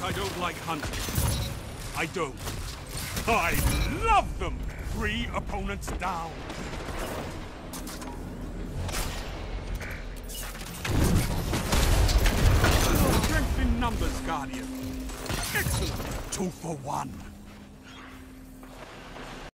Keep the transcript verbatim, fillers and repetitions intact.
I don't like hunting. I don't. I love them! Three opponents down. Strength in numbers, Guardian. Excellent. Two for one.